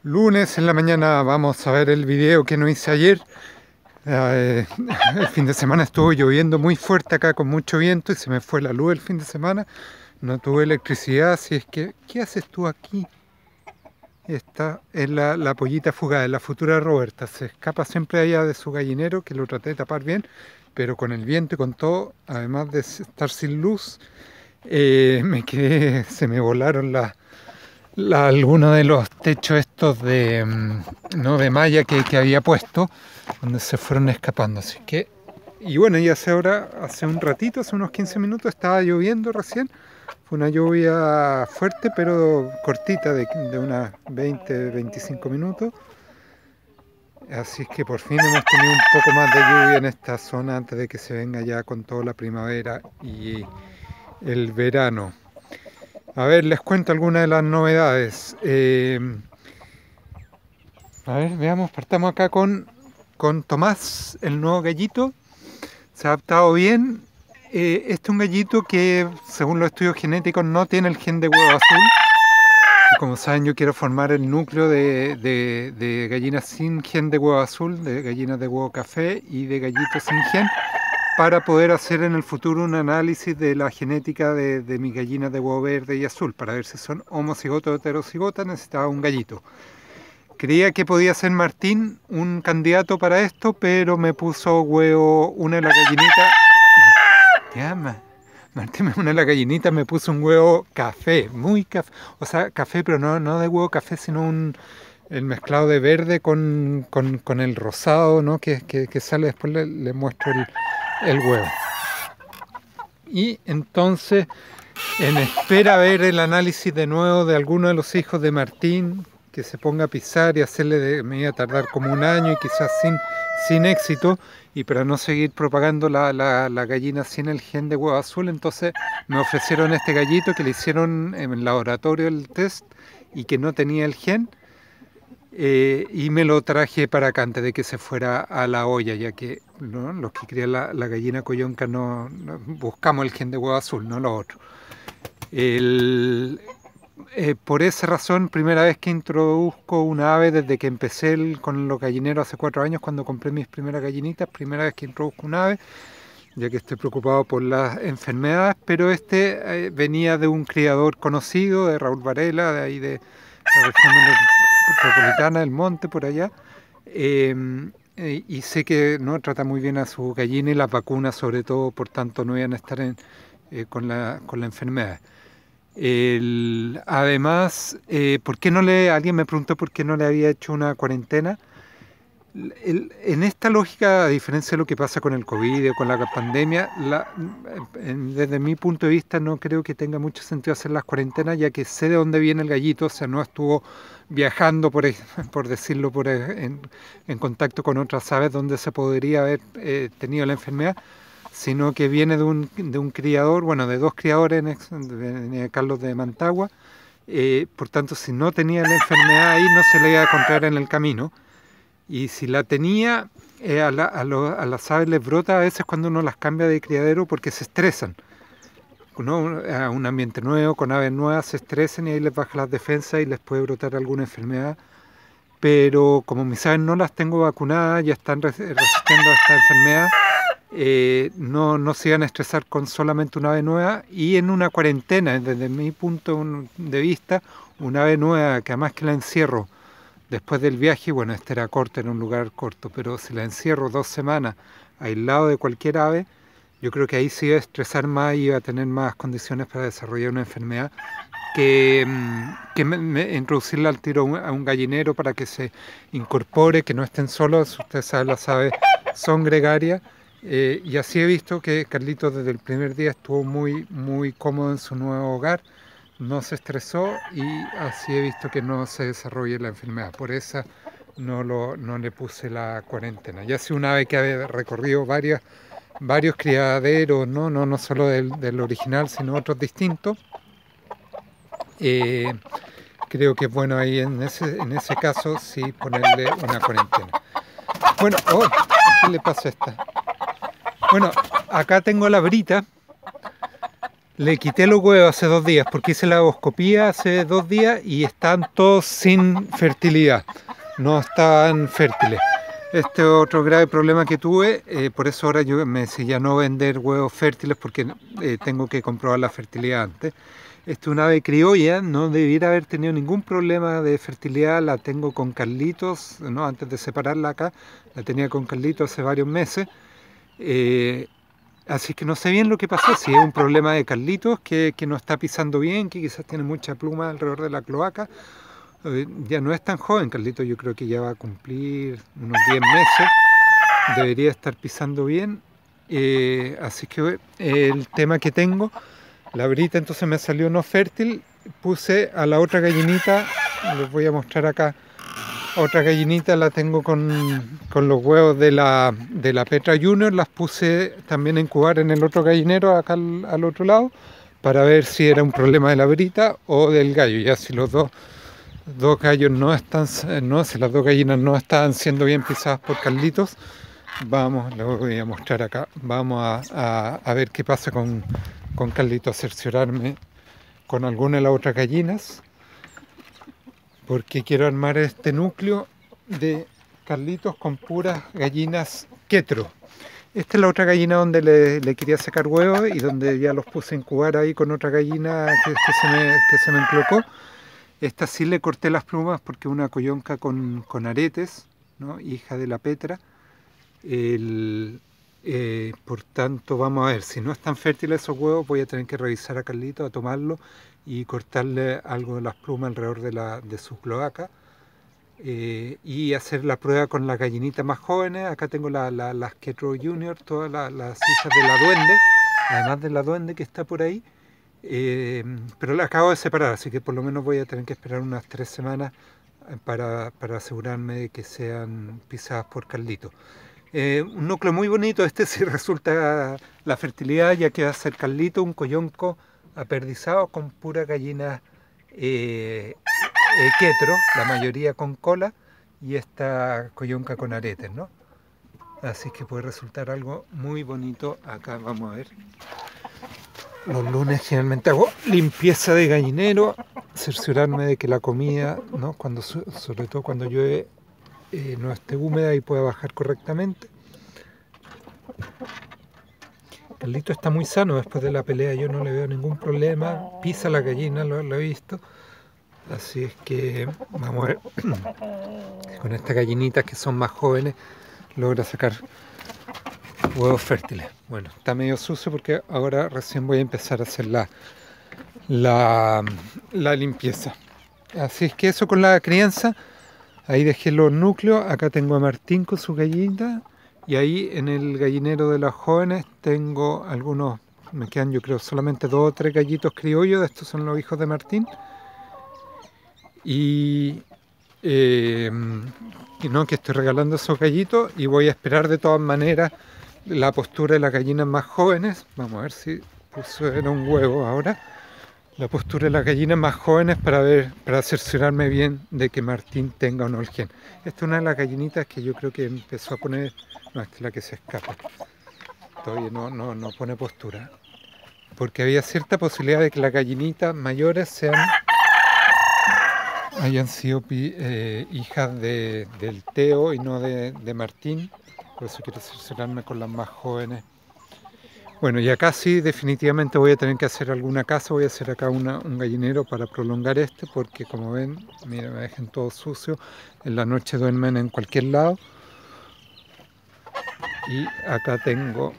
Lunes en la mañana vamos a ver el video que no hice ayer. El fin de semana estuvo lloviendo muy fuerte acá con mucho viento y se me fue la luz el fin de semana. No tuve electricidad, así es que... ¿Qué haces tú aquí? Esta es la pollita fugada, la futura Roberta. Se escapa siempre allá de su gallinero, que lo traté de tapar bien, pero con el viento y con todo, además de estar sin luz, se me volaron algunos de los techos estos de, no, de malla que había puesto, donde se fueron escapando. Así que, y bueno, y hace un ratito, hace unos 15 minutos, estaba lloviendo recién. Fue una lluvia fuerte, pero cortita, de unas 20-25 minutos. Así que por fin hemos tenido un poco más de lluvia en esta zona antes de que se venga ya con toda la primavera y el verano. A ver, les cuento algunas de las novedades. A ver, veamos, partamos acá con Tomás, el nuevo gallito. Se ha adaptado bien. Este es un gallito que, según los estudios genéticos, no tiene el gen de huevo azul. Y como saben, yo quiero formar el núcleo de gallinas sin gen de huevo azul, de gallinas de huevo café y de gallitos sin gen, para poder hacer en el futuro un análisis de la genética de mis gallinas de huevo verde y azul, para ver si son homocigotas o heterocigotas. Necesitaba un gallito. Creía que podía ser Martín un candidato para esto, pero me puso huevo, una de las gallinitas. Ya, Martín, una de las gallinitas me puso un huevo café, muy café, o sea, café, pero no de huevo café, sino el mezclado de verde con el rosado, ¿no? que sale. Después le muestro el huevo. Y entonces, en espera ver el análisis de nuevo de alguno de los hijos de Martín, que se ponga a pisar y hacerle, me iba a tardar como un año y quizás sin éxito, y para no seguir propagando la gallina sin el gen de huevo azul, entonces me ofrecieron este gallito que le hicieron en el laboratorio el test y que no tenía el gen. Y me lo traje para acá antes de que se fuera a la olla, ya que, ¿no?, los que crían la gallina coyonca no buscamos el gen de huevo azul, no lo otro. Por esa razón, primera vez que introduzco una ave desde que empecé con los gallineros hace 4 años, cuando compré mis primeras gallinitas, primera vez que introduzco una ave, ya que estoy preocupado por las enfermedades, pero venía de un criador conocido, de Raúl Varela, de ahí de la región metropolitana, del monte, por allá, y sé que no trata muy bien a su gallina y las vacunas, sobre todo, por tanto no iban a estar con la enfermedad. Además, alguien me preguntó por qué no le había hecho una cuarentena. En esta lógica, a diferencia de lo que pasa con el COVID o con la pandemia, desde mi punto de vista no creo que tenga mucho sentido hacer las cuarentenas, ya que sé de dónde viene el gallito. O sea, no estuvo viajando, por decirlo, en contacto con otras aves donde se podría haber tenido la enfermedad, sino que viene de un criador, bueno, de 2 criadores, de Carlos de Mantagua. Por tanto, si no tenía la enfermedad ahí, no se le iba a contraer en el camino. Y si la tenía, a las aves les brota a veces cuando uno las cambia de criadero, porque se estresan, ¿no? A un ambiente nuevo, con aves nuevas, se estresan y ahí les baja las defensas y les puede brotar alguna enfermedad. Pero como mis aves no las tengo vacunadas, ya están resistiendo a esta enfermedad, no se iban a estresar con solamente una ave nueva. Y en una cuarentena, desde mi punto de vista, una ave nueva que además que la encierro después del viaje, bueno, este era corto, en un lugar corto, pero si la encierro 2 semanas aislado de cualquier ave, yo creo que ahí sí iba a estresar más y iba a tener más condiciones para desarrollar una enfermedad que introducirla al tiro a un gallinero para que se incorpore, que no estén solos. Ustedes saben, las aves son gregarias, y así he visto que Carlitos desde el primer día estuvo muy, muy cómodo en su nuevo hogar. No se estresó y así he visto que no se desarrolla la enfermedad. Por eso no le puse la cuarentena. Ya sea un ave que ha recorrido varios criaderos, no solo del original, sino otros distintos. Creo que es bueno ahí en ese caso sí ponerle una cuarentena. Bueno, ¿qué le pasa a esta? Bueno, acá tengo la Brita. Le quité los huevos hace 2 días porque hice la ovoscopía hace 2 días y están todos sin fertilidad, no estaban fértiles. Este es otro grave problema que tuve, por eso ahora yo me decidí a no vender huevos fértiles porque tengo que comprobar la fertilidad antes. Esta es una ave criolla, no debiera haber tenido ningún problema de fertilidad, la tengo con Carlitos, ¿no? Antes de separarla acá, la tenía con Carlitos hace varios meses. Así que no sé bien lo que pasó, si es un problema de Carlitos que no está pisando bien, que quizás tiene mucha pluma alrededor de la cloaca. Ya no es tan joven, Carlitos, yo creo que ya va a cumplir unos 10 meses, debería estar pisando bien. Así que el tema que tengo, la brita entonces me salió no fértil, puse a la otra gallinita, les voy a mostrar acá. Otra gallinita la tengo con los huevos de la Petra Junior, las puse también a incubar en el otro gallinero, acá al otro lado, para ver si era un problema de la brita o del gallo. Ya si los dos gallos no están, si las dos gallinas no estaban siendo bien pisadas por Carlitos, vamos, les voy a mostrar acá, vamos a ver qué pasa con Carlitos, a cerciorarme con alguna de las otras gallinas, porque quiero armar este núcleo de Carlitos con puras gallinas quetro. Esta es la otra gallina donde le quería sacar huevos y donde ya los puse a incubar ahí con otra gallina que se me enclocó. Esta sí le corté las plumas porque es una coyonca con aretes, ¿no? Hija de la Petra. Por tanto, vamos a ver, si no están fértiles esos huevos, voy a tener que revisar a Carlitos, a tomarlo y cortarle algo de las plumas alrededor de su cloaca, y hacer la prueba con las gallinitas más jóvenes. Acá tengo las Quetro Junior, todas las hijas de la duende, además de la duende que está por ahí, pero la acabo de separar, así que por lo menos voy a tener que esperar unas 3 semanas para asegurarme de que sean pisadas por Carlitos. Un núcleo muy bonito, si resulta la fertilidad, ya que va a ser Carlito, un coyonco aperdizado con pura gallina quetro, la mayoría con cola, y esta coyonca con aretes, ¿no? Así que puede resultar algo muy bonito. Acá vamos a ver. Los lunes generalmente hago limpieza de gallinero, cerciorarme de que la comida, ¿no? Sobre todo cuando llueve, no esté húmeda y pueda bajar correctamente. Carlito está muy sano después de la pelea, yo no le veo ningún problema, pisa la gallina, lo he visto. Así es que vamos a ver, con estas gallinitas que son más jóvenes logra sacar huevos fértiles. Bueno, está medio sucio porque ahora recién voy a empezar a hacer la limpieza. Así es que eso con la crianza. Ahí dejé los núcleos, acá tengo a Martín con su gallina, y ahí en el gallinero de las jóvenes tengo algunos, me quedan yo creo solamente 2 o 3 gallitos criollos, estos son los hijos de Martín, y no, que estoy regalando esos gallitos y voy a esperar de todas maneras la postura de las gallinas más jóvenes. Vamos a ver si pusieron un huevo ahora. La postura de las gallinas más jóvenes para cerciorarme bien de que Martín tenga o no el gen. Esta es una de las gallinitas que yo creo que empezó a poner, no, esta es la que se escapa, todavía no pone postura, porque había cierta posibilidad de que las gallinitas mayores hayan sido hijas del Teo y no de Martín, por eso quiero cerciorarme con las más jóvenes. Bueno, y acá sí definitivamente voy a tener que hacer alguna casa, voy a hacer acá un gallinero para prolongar porque como ven, mira, me dejan todo sucio, en la noche duermen en cualquier lado. Y acá tengo,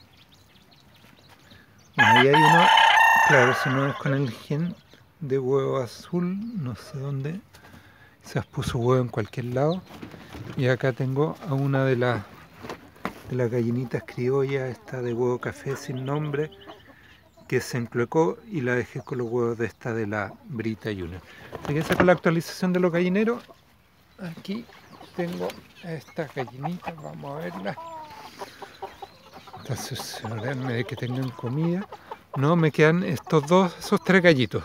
bueno, ahí hay uno, claro, si no es con el gen de huevo azul, no sé dónde, se puso huevo en cualquier lado. Y acá tengo a una de las gallinitas criollas, esta de huevo café sin nombre, que se encloacó, y la dejé con los huevos de esta de la Brita Junior. Así que esa con la actualización de los gallineros. Aquí tengo estas gallinitas, vamos a verlas. Entonces, asegurarme de que tengan comida. No, me quedan esos 3 gallitos.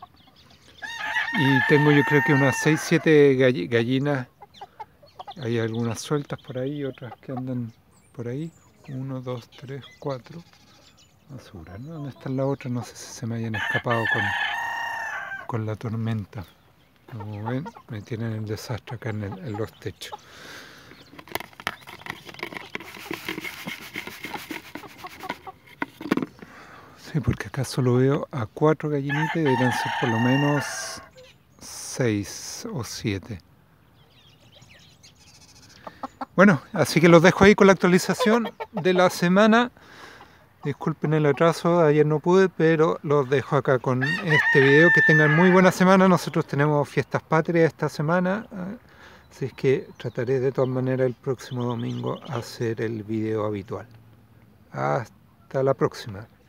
Y tengo yo creo que unas 6-7 gallinas. Hay algunas sueltas por ahí, otras que andan por ahí. 1, 2, 3, 4. basura, ¿no? ¿Dónde están las otras? No sé si se me hayan escapado con la tormenta. Como ven, me tienen el desastre acá en los techos. Sí, porque acá solo veo a 4 gallinitas y deberían ser por lo menos 6 o 7. Bueno, así que los dejo ahí con la actualización de la semana. Disculpen el atraso, ayer no pude, pero los dejo acá con este video. Que tengan muy buena semana. Nosotros tenemos fiestas patrias esta semana, así es que trataré de todas maneras el próximo domingo hacer el video habitual. Hasta la próxima.